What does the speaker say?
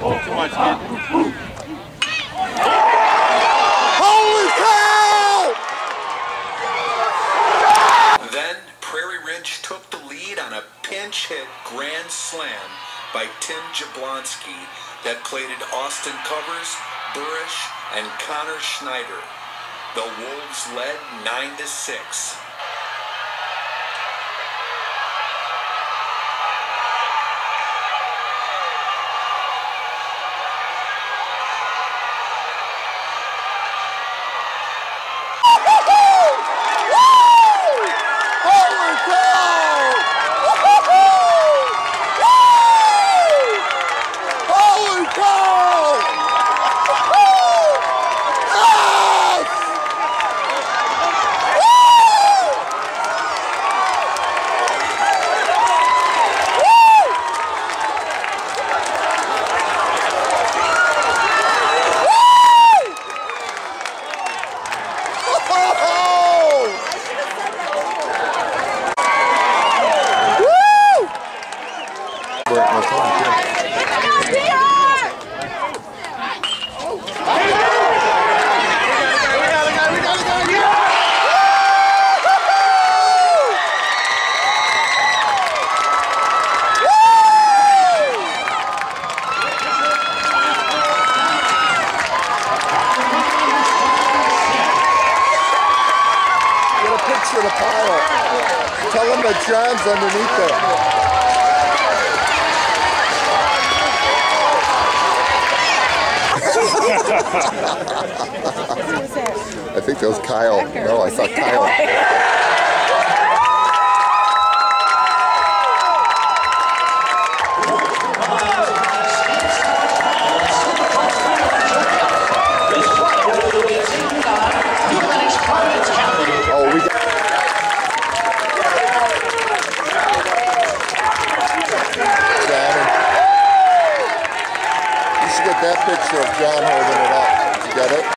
Too much, kid. Holy cow! Then Prairie Ridge took the lead on a pinch hit grand slam by Tim Jablonsky that plated Austin Covers, Buresch, and Connor Schneider. The Wolves led 9-6. To the pile. Tell them that John's underneath there. I think that was Kyle. No, I saw Kyle. Oh, we got that picture of John holding it up. You got it?